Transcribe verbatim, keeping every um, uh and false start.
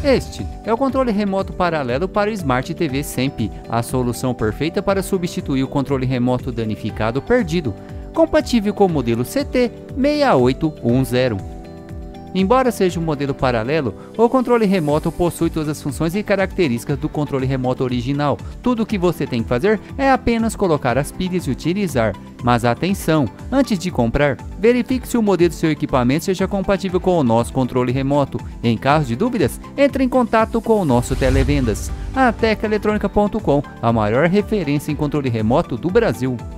Este é o controle remoto paralelo para o Smart T V SEMP, a solução perfeita para substituir o controle remoto danificado ou perdido, compatível com o modelo C T seis oito um zero. Embora seja um modelo paralelo, o controle remoto possui todas as funções e características do controle remoto original. Tudo o que você tem que fazer é apenas colocar as pilhas e utilizar. Mas atenção, antes de comprar, verifique se o modelo do seu equipamento seja compatível com o nosso controle remoto. Em caso de dúvidas, entre em contato com o nosso televendas. A Teca Eletrônica ponto com, a maior referência em controle remoto do Brasil.